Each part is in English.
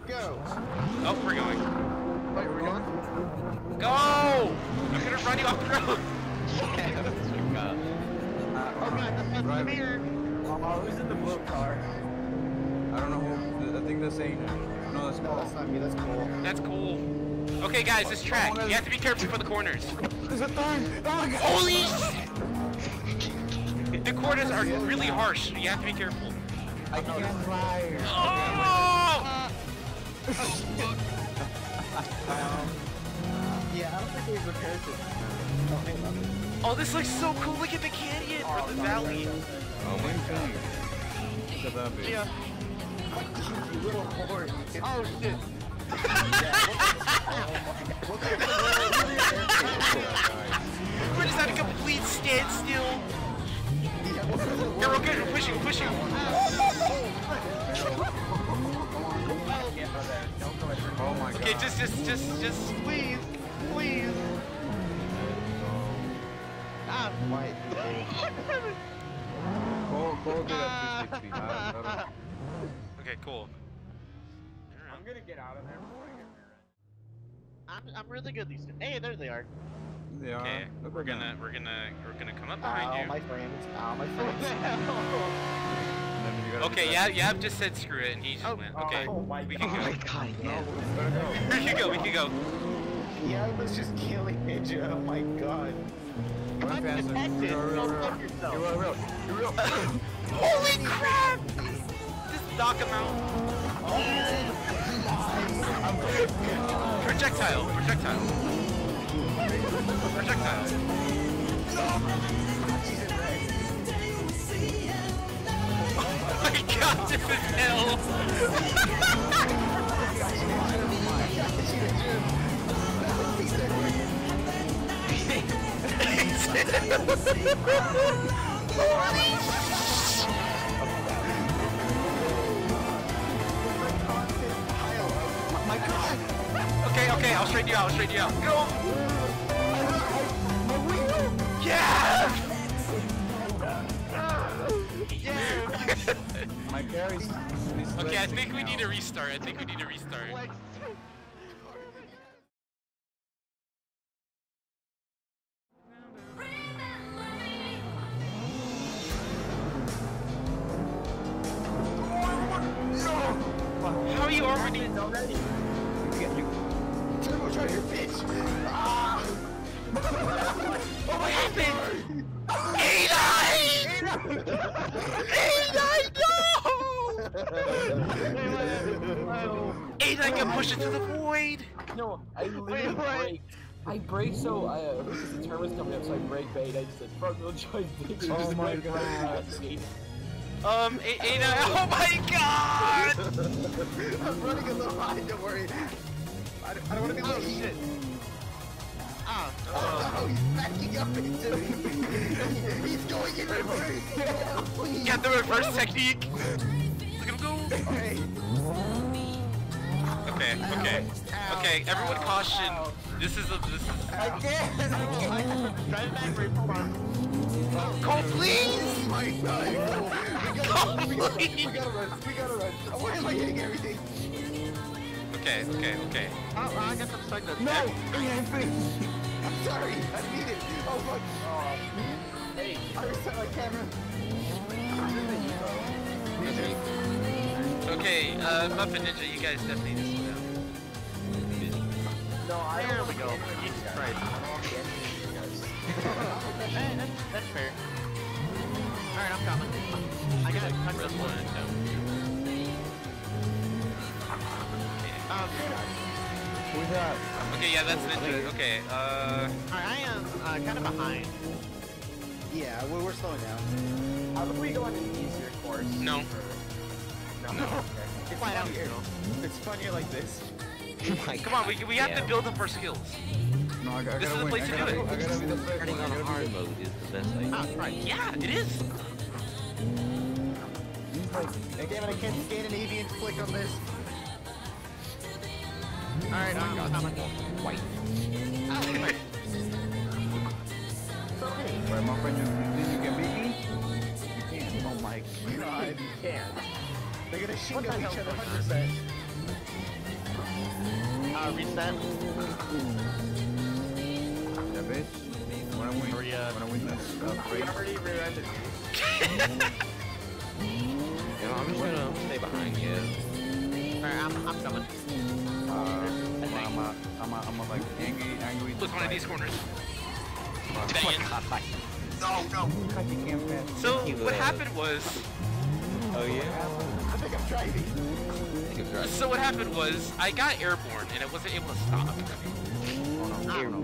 Go! Oh, we're going. Wait, we're going? Go! I'm gonna run you off the road! Yeah, let's go. Oh god, that's not here! Who's in the blue car? I don't know who. I think that's Aiden. No, that's No, that's not me, that's cool. That's cool. Okay, guys, this track. You have to be careful for the corners. There's a third! Oh my god! Holy shit! The corners are really harsh. You have to be careful. I can't fly! Oh! Yeah, I don't think we've repaired this. Oh, hang on. Oh, this looks so cool. Look at the canyon or the valley. Oh my god. Look at that bitch. Yeah. You little whore. Oh shit. We're just at a complete standstill. Yeah, we're good. We're pushing. We're pushing. Oh my god. Okay, just please, please. Ah, white. Go to that 360. Okay, cool. I'm gonna get out of there before I get rear-ended. I'm really good these days. Hey, there they are. They are. Okay, Look we're at them. gonna come up behind you. My frames. Ow, my frames. Okay, yeah, just said screw it, and he just went. Okay, Oh my we god. can go. God, yeah. We can go. We can go. Yeah, I was just killing Ninja. Oh my god. Run faster. Protected. You're Don't real. fuck yourself. You're real. You're real. Holy crap! Just knock him out. Projectile. Projectile. Projectile. Oh my god, this is hell! My god! Okay, I'll straighten you out, Go! Yeah! My carries. Okay, I think we need to restart. How are you already? Turbocharger, bitch! Ah! Oh, what happened? A9! A9 can push it to the void! No, I literally braked. I braked so because the turn was coming up, so I braked bait. I just said front wheel drive, bitch. Oh my god. A9, oh my god! I'm running a little behind, don't worry. I don't want to be late. Oh shit. Oh, he's backing up into me. He's going in reverse. Please. Got the reverse technique! Look at him go! Okay, everyone caution. This is I can't. Drive back, right for Cole, please! Oh my god. We gotta run. Why am I hitting everything? Okay. Oh, I guess I'm stuck there. No! I'm sorry. I need it. Oh fuck. Hey, I reset my camera. Okay, Muffin Ninja, you guys definitely need to slow down. no, I There don't we go. Jesus Christ. That's fair. Alright, I'm coming. I gotta touch this one. Who's that? Okay, yeah, that's Ninja. Okay, Alright, I am kind of behind. Yeah, we're slowing down. How about we go on an easier course? no. No. It's Flat out funnier. zero. It's funnier like this. Come on, we have to build up our skills. No, I gotta This is the win. place to do it. I gotta be the first Starting one. on I gotta hard be mode is the best idea. Ah, right. Yeah, it is. Hey, damn it, I can't scan an avian click on this. Alright, I'm coming. White. Right, my friend, you think you can beat me? You can't. Oh my god. You can't. They're gonna shoot What the at each hell other going on? 100%. reset. Yeah, bitch. When I win, Hurry up. when I win this We race. already rear-ended you. You know, I'm just gonna stay behind you. Alright, I'm coming. I'm like angry. Look one of these corners. Dang it. No. God, you can't pass. So what happened was. Oh yeah? I think I'm driving. So what happened was I got airborne and I wasn't able to stop. Oh no.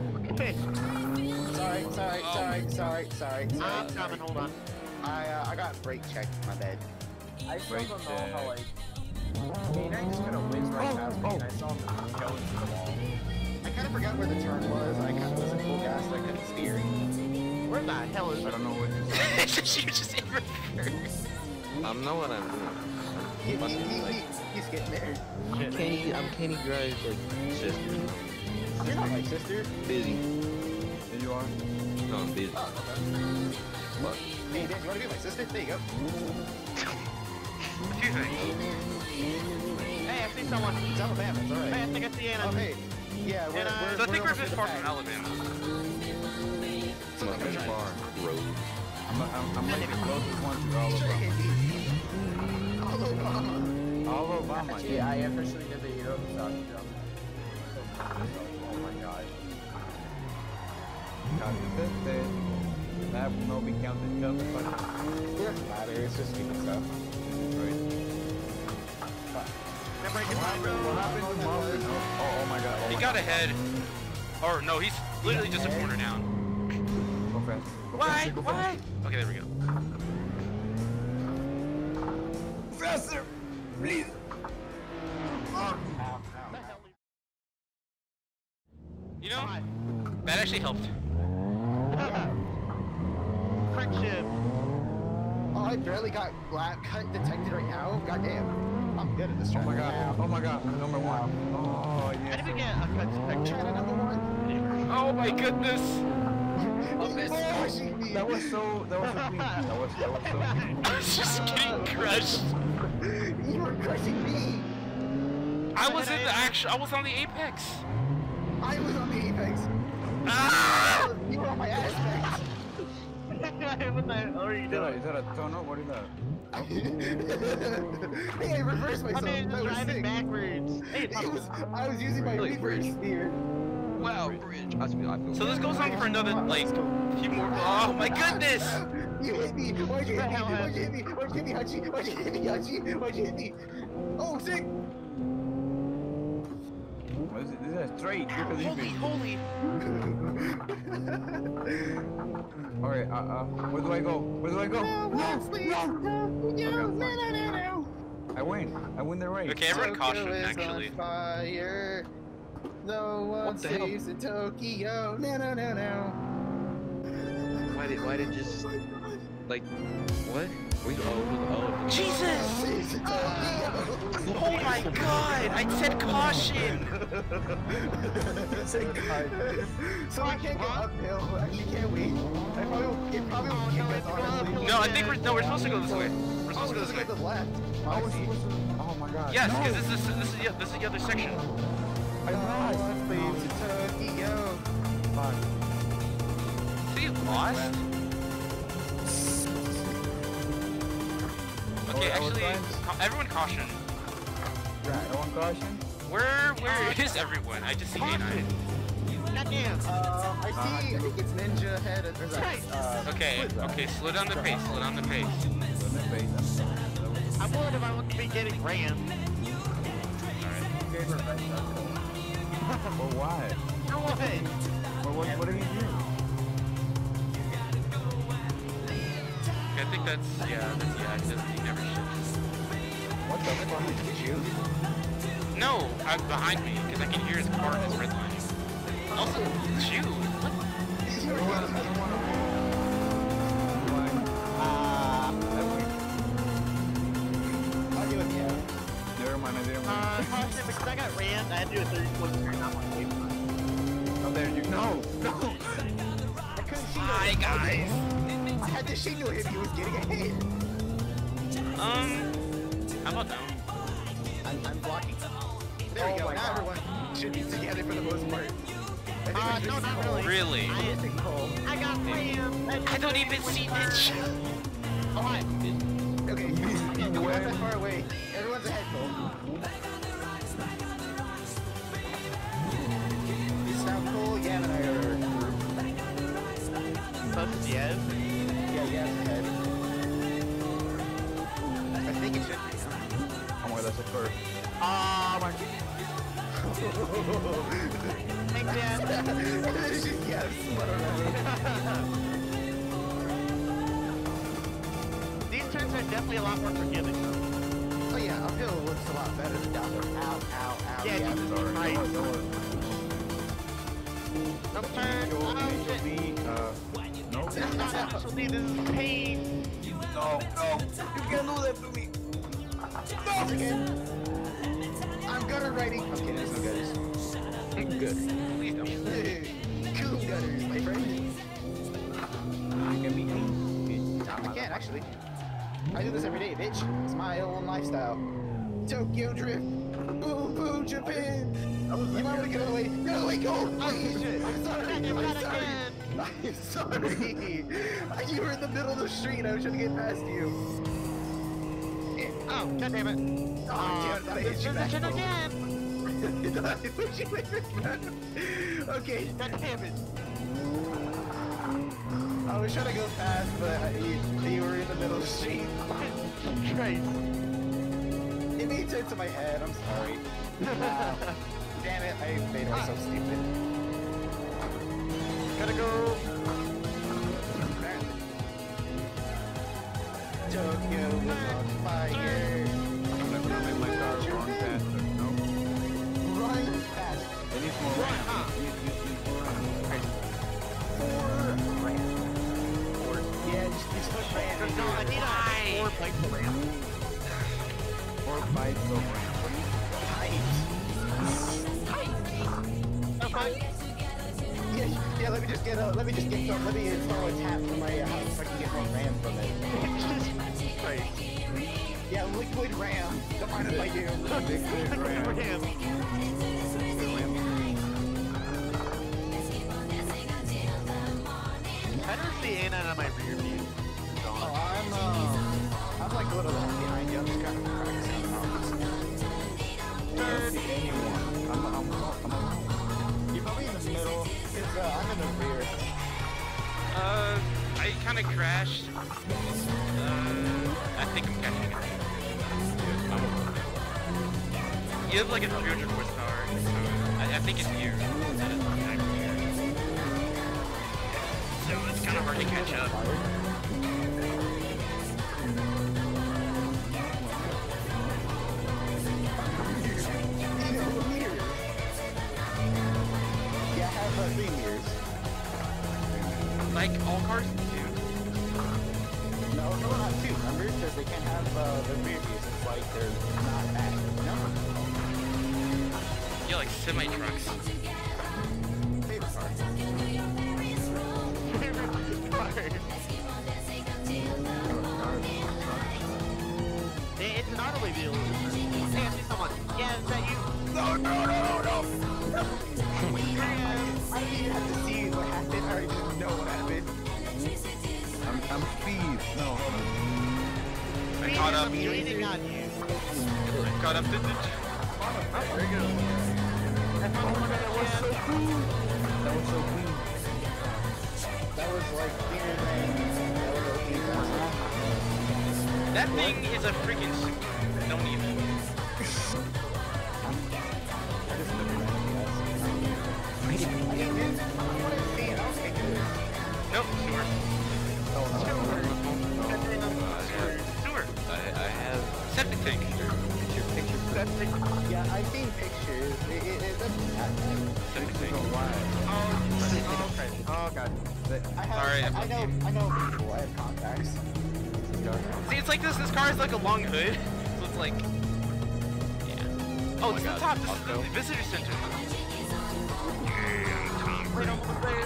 Sorry. I'm coming, hold on. I got brake checked, my bad. I still Right don't know how, there. like... Kane, I just kind of whizzed right past me and I saw him go into the wall. I kind of forgot where the turn was. I kind of was in full gas and I couldn't steer. Where the hell is I it? don't know what this is. You're just in reverse. I know what I'm doing. He's getting there. I'm Kenny Grimes' like sister. You're not my sister. Busy. There you are. No, I'm busy. Oh, okay. What? Hey, Dan, you want to be my sister? There you go. Excuse me. Hey, I see someone. It's Alabama, it's Hey, I alright. think I see Anna. Oh, hey. Yeah, we're So I think we're almost this to far the from back. Alabama. I'm up in the bar. Road. I'm like the closest one to all Obama. All Obama. Yeah, I officially did the irohazaka jump. Oh my god. That will not be counted just It doesn't matter, it's just stupid stuff. Remember, I can find What happened to Marvin? Oh my god. He got ahead. Or no, he's literally just a corner down. Go fast. Why? Okay, there we go. Faster! Please! You know, that actually helped. friendship. Oh, I barely got cut detected right now. Goddamn. I'm good at this track. Oh my god, number one. Oh How yeah. did we get a cut detector? China number one. Oh my goodness. That was so clean. That was so I was just getting crushed. You were crushing me. I was in the I was on the apex. I was on the apex. Ah! You were on my aspect. What the hell are you doing? Is that a tunnel? What is that? Hey, I reversed myself. I mean, That just was driving sick. backwards. Hey, it's I was using my Really, reverse bridge. steer. Wow, bridge. I feel So this goes on for another like few more. Oh my goodness! You hit me! Why'd you hit me? hell Why'd you hit me? Why'd you hit me, Hachi? Why'd you hit me, Hachi? Why'd you hit me? Oh, sick! What is it? This is a straight. You believe Holy. Alright, where do I go? Where do I go? No! I win the race. Okay, everyone caution Tokyo is actually. on fire. No one What the hell? saves in Tokyo. No. Why did just like what? We oh Jesus! Saves in Tokyo. Oh my god! I said caution! So we can't go uphill, actually, can we? It probably won't kick us, honestly. No, I think we're supposed to go this way. We're supposed to go this way. to the left. Oh my god. Yes, No. because this is the other section. I lost. Saves in Tokyo. Fuck. So you lost? Okay, actually, everyone caution. No one caution? Where is everyone? I just see A9. Goddamn. I think it's Ninja ahead. There's Okay, slow down the pace, I wondered if I would be getting rammed. For what? No way. What did he do? I think he never shifts. What the fuck? Did you? No, behind me, because I can hear his car and his red line. Also, it's you. What? I'll do it, yeah. Never mind, I didn't win. Caution, because I got rammed, I had to do a 30-point turn, not one way. Oh, there you No! I couldn't see Hi, guys. I had to signal him he was getting ahead. How about now? I'm blocking. There we go. Now everyone. should be together for the most part. No, not really. Really? I got Ram. I don't even see Mitch. Oh, hi. Okay, you're not that far away. Everyone's ahead, Cole. It's now Cole, Yam, and I are So this is Yev. Yeah, Yam's ahead. I think it should be. Oh my god, that's a curse. My... Thanks, Yev. It's just Yam. These turns are definitely a lot more forgiving. Oh yeah, uphill looks a lot better than downhill. Ow, ow, ow. Yeah, yeah. Jesus Christ. No turn. Oh, shit. No. This is not actually, this is pain. No. You can't do that to me. Once again. I'm gutter riding. Okay, there's no gutters. Good. Please don't. Cool gutters, my friend. You can be me. I can actually. I do this every day, bitch. It's my own lifestyle. Tokyo Drift. Boom, boom, Japan. You might want to get away. Get away, go. Oh, shit. I'm sorry. I'm sorry. You were in the middle of the street. I was trying to get past you. Oh, god damn it. Oh, damn it. I hit you back. Again. Okay. God damn it. I was trying to go fast, but you were in the middle of the street. Christ. It made sense in my head. I'm sorry. Damn it, I made her so stupid. Gotta go. Tokyo was on fire. I'm gonna make my car run faster. No. Run fast. It needs more ramp. You Yeah, just put Brandon. No, I need a 4 bikes ramp. 4 bites of ramp. Okay. Yeah, let me just install a tap from my house so I can get more RAM from it. Right. Yeah, liquid RAM, defined by you. Liquid ramp. Damn. I don't see Anna on my rear view. Oh, I'm like a little behind you. I'm just kind of practicing on I don't see anyone. I'm You're probably in the middle. Cause I'm in the rear. I kind of crashed. I think I'm catching it. You have like a 300 horsepower, so I think it's you. That is exactly you. So it's kind of hard to catch up. Yeah, I have 3 mirrors. Like all cars do. No, not 2, remember? Because they can't have the rear views. It's like they're not back, you know? Yeah, like semi trucks. Favorite car. It's an automobile. Hey, I see someone. Yeah, is that you? No! I didn't even have to see what happened. I already just know what happened. I'm speed. No. I caught up. I'm leaning on you. I caught up to the... Oh, very good. That was so cool. That was so clean. That was like cleaner than That thing is a freaking super. Don't even. Nope, sewer. Sewer. I have Septic tank. Yeah, I've seen pictures. It doesn't happen. Septic tank. Oh, okay. Oh, God. Sorry, I know people. I have contacts. See, it's like this car has like a long hood. So it's like... Yeah. Oh, this is the top. This is the visitor center. Wait, almost there.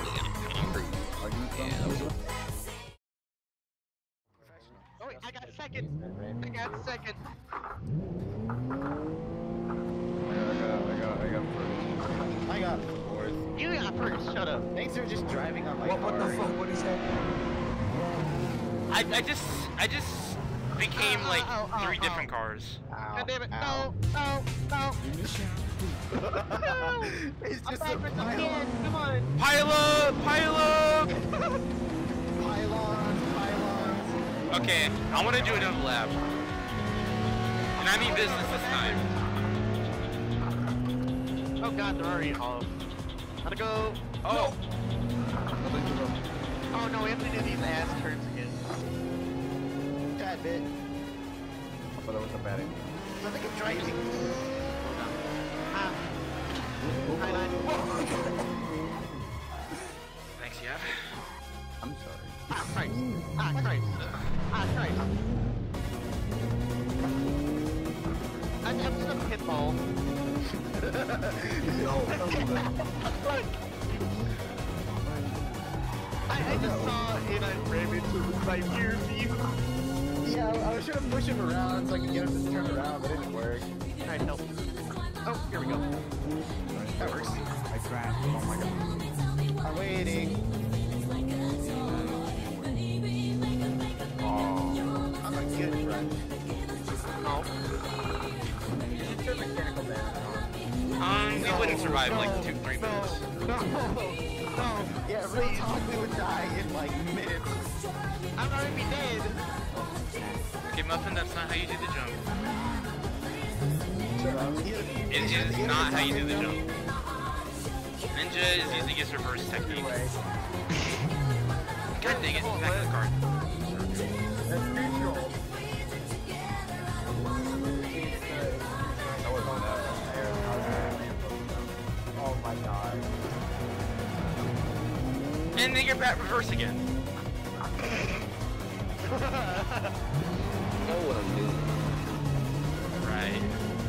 Oh, wait, I got second. I got second. I got first. shut up. Thanks for just driving on my What car. the fuck? What did he say? I just became like three different cars. Ow, God damn it! ow. No! It's I'm just back a with the pile, kid. Come on! Pile up! pylons. Okay, I want to do another lap. And I mean business this time. Oh god, they're already off. Gotta go. Oh! Oh no, we have to do these ass turns again. Tad bit. I thought that was a bad idea. I think I'm driving. Ah. Thanks, yeah. I'm sorry. Ah, Christ. Ah, Christ. Ah, Christ. I'm just a pitfall. I just saw and I ran into my rear view. Yeah, I was trying to push him around so I could get him to turn around, but it didn't work. Alright, help. Oh, here we go. That works. I crashed. Oh my god. I'm waiting. Oh. I'm a good friend. Oh. You should turn mechanical damage on. We wouldn't survive like 2-3 minutes. No! Yeah, real talk, we would die in like minutes. I'm not gonna be dead! Okay, Muffin, that's not how you do the jump. Shut up. It is not how you do the jump. Ninja is using his reverse technique. God dang it, back to the car. That's neutral. That was on that. Oh my god. And then you're back reverse again. know what I'm doing. Right.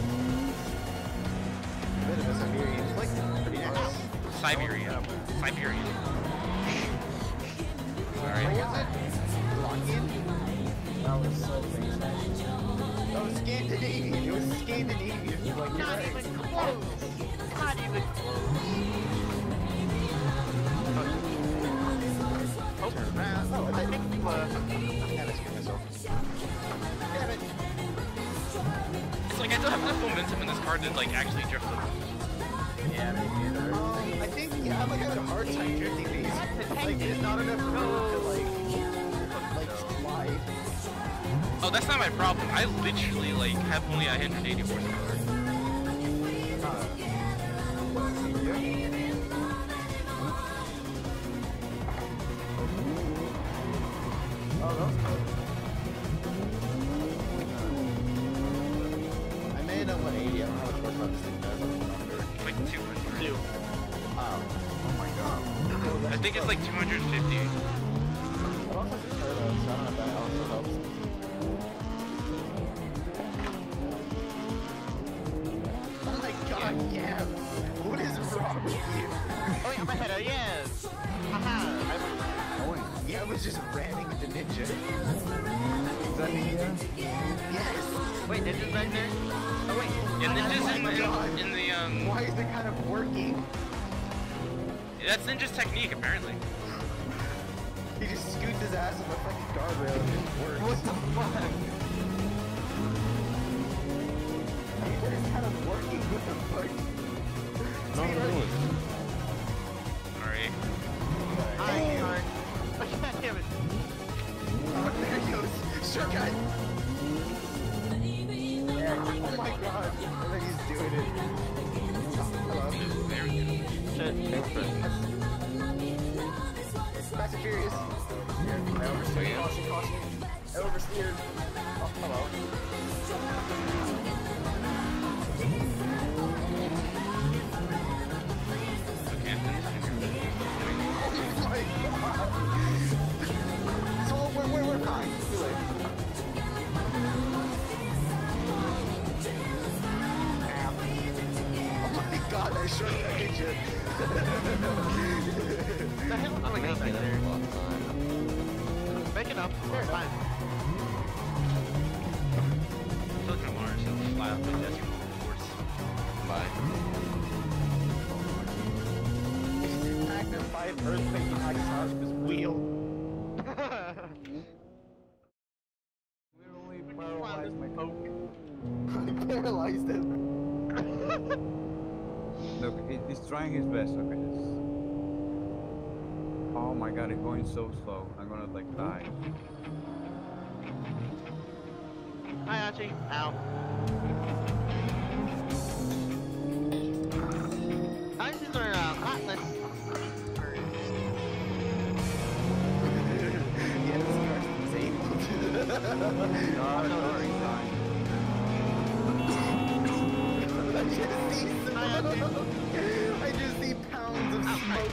Bit of a Siberian flick. Pretty nice. Siberia. Siberian. Sorry. What was it? Lock in? That was so basic. That was Scandinavian. It was Scandinavian. Like, you're Not right. even close! Not even close! Turn around. Oh, I think yeah, that's good myself. Damn it. It's like I don't have enough momentum in this car to like actually drift them. Yeah, me neither. I think, yeah, I'm like having a hard time drifting these. Like, there's not enough room to like slide. Oh, that's not my problem. I literally like have only 180 horsepower. Oh, that was good. I made a 180. I don't know how much horsepower this thing does. I don't remember. Like 200. Two. Oh my god. I think it's like 250. I also just heard of, so I don't know if that also helps. Oh my god, yeah. What is wrong with you? Oh yeah, I'm ahead of yes! Haha! Yeah, I was just ramming the ninja. Is that India? Yes. Wait, Ninja's back there? Oh wait! Yeah, Ninja's Oh my God. in the Why is it kind of working? that's Ninja's technique apparently. He just scoots his ass on the fucking guardrail and it works. What the fuck? It's kind of working. What the fuck? No, I'm doing. Alright. I can't. Oh god damn it! Oh, there he goes. Shortcut. Yeah, Oh my god. I think he's doing it. Oh, hello. There we go. Shit. Fast and Furious. I oversteered. Caution, caution. I oversteered. Oh, hello. Okay. Oh my god. So we're fine. Too late. Oh my god, that shortcut hit you. The hell? Oh my god, back there. Make it up. There, fine. Still kind of large, so fly off like that's full force. Bye. Magnum giant earthquake behind his house was wheel. Literally paralyzed my coke. I paralyzed him. Look, he's trying his best. Okay, this. Oh my god, it's going so slow. I'm gonna like die. Hi, Archie. Ow. Ours are a lot less. Yeah, this car's disabled. Sorry, dying. I just see pounds of smoke.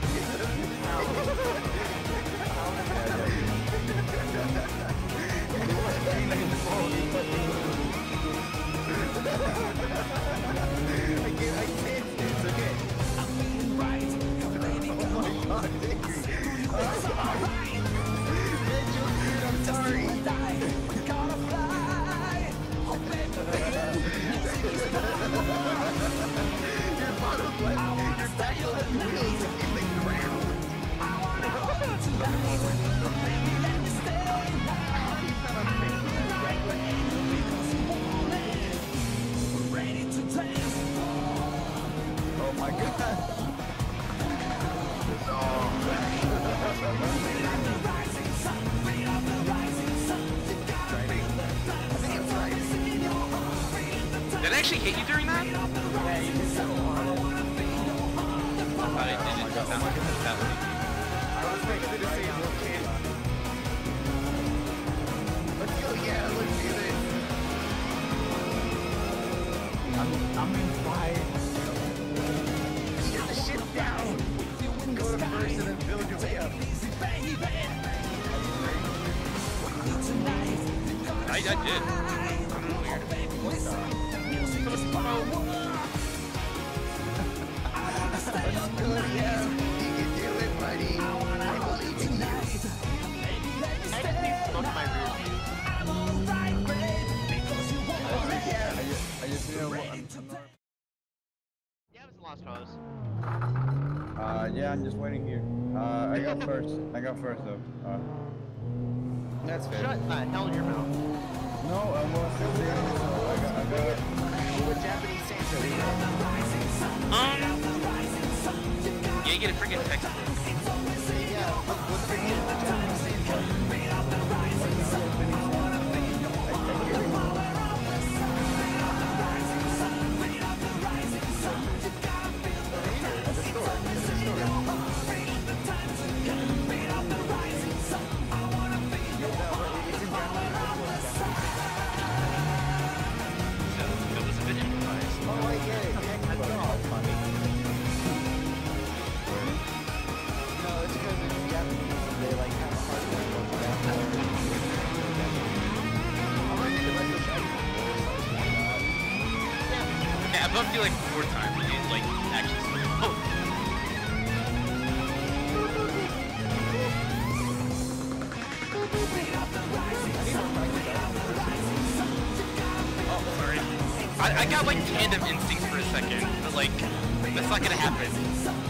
I can't, it's okay. Oh my god, Mitchell, dude, I'm sorry. Your bottom left, your back left wheels in the ground. Oh my god. Did it actually hit you during that? Yeah, you did so hard. I didn't. That was I was expecting to see one kid. Let's go, yeah, let's do this. I'm in fight. Get the shit down. Go to first and then build your way up. I did. Weird. Let's go, yeah. You can do it, buddy. I believe in you. I just need to smoke my rear view. I just you know what? Yeah, it was a lost cause. Yeah, I'm just waiting here. I got first. Though. That's fair. Shut the hell in your mouth. No, I was still there. I got. What Japanese Santa? Yeah, you get a freaking textbook. Yeah, what's the name of the Japanese Santa? Yeah, I bumped you like 4 times. You didn't like actually slow. Oh, sorry. I got like tandem instincts for a second, but like that's not gonna happen.